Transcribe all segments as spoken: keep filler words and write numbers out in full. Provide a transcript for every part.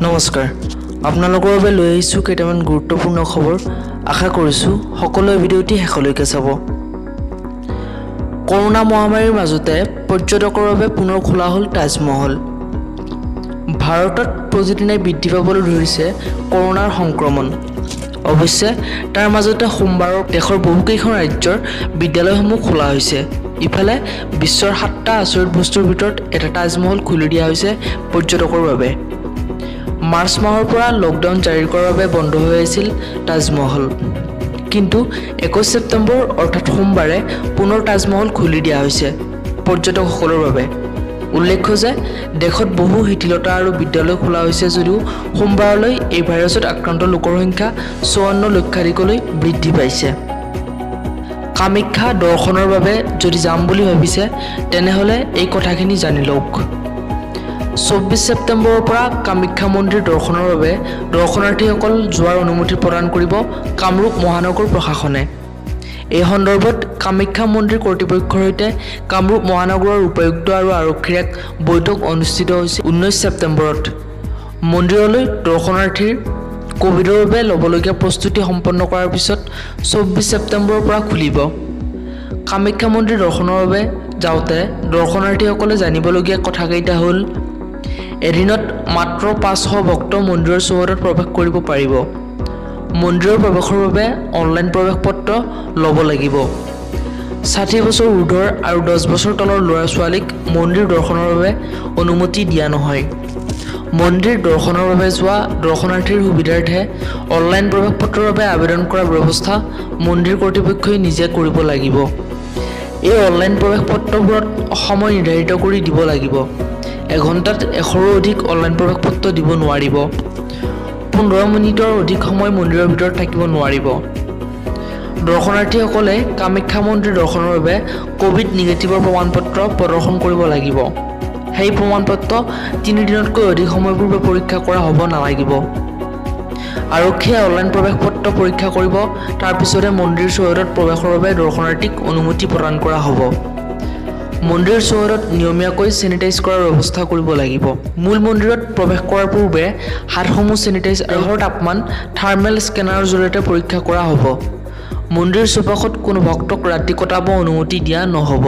নমস্কাৰ আপোনালোকৰ বাবে লৈ আহিছোঁ কেইটামান গুৰুত্বপূৰ্ণ খবৰ আশা কৰিছোঁ সকলোৱে ভিডিঅ'টি শেষলৈকে চাব কৰোনা মহামাৰীৰ মাজতে পৰ্যটকৰ বাবে পুনৰ খোলা হ'ল তাজমহল ভাৰতত প্ৰতিদিনে বৃদ্ধি পাবলৈ ধৰিছে কৰোনাৰ সংক্ৰমণ অৱশ্যে তাৰ মাজতে সোমবাৰৰ দেশৰ বহুকেইখন ৰাজ্যৰ বিদ্যালয়সমূহ খোলা হৈছে ইফালে বিশ্বৰ সাতটা আচৰিত বস্তুৰ ভিতৰত এটা তাজমহল খুলি দিয়া হৈছে পৰ্যটকৰ বাবে মাৰ্চ মাহৰ পৰা লকডাউন জাৰি কৰাৰ বাবে বন্ধ হৈ আছিল তাজমহল কিন্তু একৈশ ছেপ্টেম্বৰ অৰ্থাৎ সোমবাৰে পুনৰ তাজমহল খুলি দিয়া হৈছে পৰ্যটকসকলৰ বাবে উল্লেখ্য যে দেশত বহু শিথিলতা আৰু বিদ্যালয় খোলা হৈছে যদিও সোমবাৰলৈ এই ভাইৰাছত আক্ৰান্ত লোকৰ সংখ্যা চৌৱন্ন লক্ষাধিকলৈ বৃদ্ধি পাইছে কামাখ্যা দৰ্শনৰ বাবে যদি যাম বুলি ভাবিছে তেনেহলে এই কথাখিনি জানি লওক চৌব্বিছ ছেপ্টেম্বৰৰ পৰা কামাখ্যা মন্দিৰ দৰ্শনৰ বাবে দৰ্শনাৰ্থীসকল যোৱাৰ অনুমতি প্ৰদান কৰিব কামৰূপ মহানগৰ প্ৰশাসনে এই সন্দৰ্ভত কামাখ্যা মন্দিৰ কৰ্তৃপক্ষৰ সৈতে কামৰূপ মহানগৰৰ উপায়ুক্ত আৰু আৰক্ষীৰ এক বৈঠক অনুষ্ঠিত হৈছে ঊনৈছ ছেপ্টেম্বৰত মন্দিৰলৈ দৰ্শনাৰ্থীৰ কোভিডৰ বাবে ল'বলগীয়া প্ৰস্তুতি সম্পন্ন কৰাৰ পিছত চৌব্বিছ ছেপ্টেম্বৰৰ পৰা খুলিব কামাখ্যা মন্দিৰ দৰ্শনৰ বাবে যাওঁতে দৰ্শনাৰ্থীসকলে জানিবলগীয়া কথাকেইটা হ'ল এদিনত মাত্ৰ পাঁচশ ভক্ত মন্দিৰৰ চৌহদত প্ৰৱেশ কৰিব পাৰিব মন্দিৰৰ প্ৰৱেশৰ বাবে অনলাইন প্ৰৱেশ পত্ৰ ল'ব লাগিব ষাঠি বছৰ ঊৰ্ধৰ আৰু দহ বছৰ তলৰ ল'ৰা ছোৱালীক মন্দিৰ দৰ্শনৰ বাবে অনুমতি দিয়া নহয় মন্দিৰ দৰ্শনৰ বাবে যোৱা দৰ্শনাৰ্থীৰ সুবিধাৰ্থে অনলাইন প্ৰৱেশ পত্ৰৰ বাবে আবেদন কৰাৰ ব্যৱস্থা মন্দিৰ কৰ্তৃপক্ষই নিজে কৰিব লাগিব এই অনলাইন প্ৰৱেশ পত্ৰবোৰত সময় নিৰ্ধাৰিত কৰি দিব লাগিব এঘণ্টাত এশৰো অধিক অনলাইন প্ৰৱেশ পত্ৰ দিব নোৱাৰিব পোন্ধৰ মিনিটৰ অধিক সময় মন্দিৰৰ ভিতৰত থাকিব নোৱাৰিব দৰ্শনাৰ্থীসকলে কামাখ্যা মন্দিৰ দৰ্শনৰ বাবে কোভিড নিগেটিভৰ প্ৰমাণপত্ৰ প্ৰদৰ্শন কৰিব লাগিব সেই প্ৰমাণপত্ৰ তিনি দিনতকৈ অধিক সময় পূৰ্বে পৰীক্ষা কৰা হ'ব নালাগিব আৰক্ষীয়ে অনলাইন প্ৰৱেশ পত্ৰ পৰীক্ষা কৰিব তাৰ পিছতে মন্দিৰ চৌহদত প্ৰৱেশৰ বাবে দৰ্শনাৰ্থীক অনুমতি প্ৰদান কৰা হ'ব মন্দিৰ চৌহদত নিয়মীয়াকৈ চেনিটাইজ কৰাৰ ব্যৱস্থা কৰিব লাগিব মূল মন্দিৰত প্ৰৱেশ কৰাৰ পূৰ্বে হাতসমূহ চেনিটাইজ আৰু তাপমান থাৰ্মেল স্কেনাৰৰ জৰিয়তে পৰীক্ষা কৰা হ'ব মন্দিৰ চৌপাশত কোনো ভক্তক ৰাতি কটাব অনুমতি দিয়া নহ'ব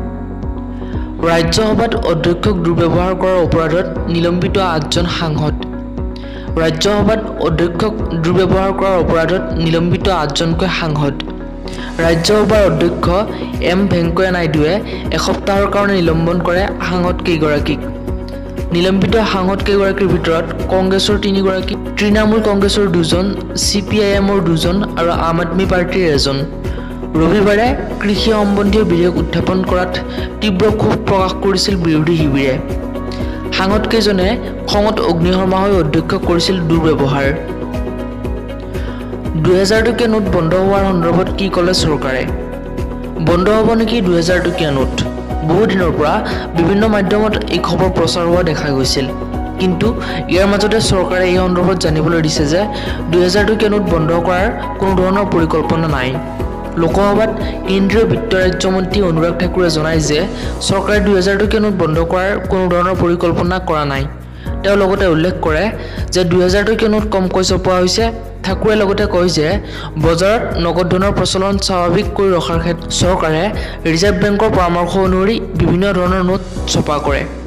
ৰাজ্যসভাত অধ্যক্ষক দুৰ্ব্যৱহাৰ কৰাৰ অপৰাধত নিলম্বিত আঠজন সাংসদ ৰাজ্যসভাত অধ্যক্ষক দুৰ্ব্যৱহাৰ কৰাৰ অপৰাধত নিলম্বিত আঠজনকৈ সাংসদ ৰাজ্যসভাৰ অধ্যক্ষ এম ভেংকয়া নাইডুৱে এসপ্তাহৰ কাৰণে নিলম্বন কৰে সাংসদ কেইগৰাকীক নিলম্বিত সাংসদ কেইগৰাকীৰ ভিতৰত কংগ্ৰেছৰ তিনিগৰাকী তৃণমূল কংগ্ৰেছৰ দুজন চি পি আই এমৰ দুজন আৰু আম আদমি পাৰ্টিৰ এজন ৰবিবাৰে কৃষি সম্বন্ধীয় বিধেয়ক উত্থাপন কৰাত তীব্ৰ ক্ষোভ প্ৰকাশ কৰিছিল বিৰোধী শিবিৰে সাংসদকেইজনে খঙত অগ্নিশৰ্মা হৈ অধ্যক্ষক কৰিছিল দুৰ্ব্যৱহাৰ দুহেজাৰ টকীয়া নোট বন্ধ হোৱাৰ সন্দৰ্ভত কি ক'লে চৰকাৰে বন্ধ হ'ব নেকি দুহেজাৰ টকীয়া নোট বহু দিনৰ পৰা বিভিন্ন মাধ্যমত এই খবৰ প্ৰচাৰ হোৱা দেখা গৈছিল কিন্তু ইয়াৰ মাজতে চৰকাৰে এই সন্দৰ্ভত জানিবলৈ দিছে যে দুহেজাৰ টকীয়া নোট বন্ধ কৰাৰ কোনো ধৰণৰ পৰিকল্পনা নাই লোকসভাত কেন্দ্ৰীয় বিত্ত ৰাজ্যমন্ত্ৰী অনুৰাগ ঠাকুৰে জনায় যে চৰকাৰে দুহেজাৰ টকীয়া নোট বন্ধ কৰাৰ কোনো ধৰণৰ পৰিকল্পনা কৰা নাই তেওঁ লগতে উল্লেখ কৰে যে দুহেজাৰ টকীয়া নোট কমকৈ ছপোৱা হৈছে ঠাকুৰে লগতে কয় যে বজাৰত নগদ ধনৰ প্ৰচলন স্বাভাৱিক কৰি ৰখাৰ ক্ষেত্ৰত চৰকাৰে ৰিজাৰ্ভ বেংকৰ পৰামৰ্শ অনুসৰি বিভিন্ন ধৰণৰ নোট ছপা কৰে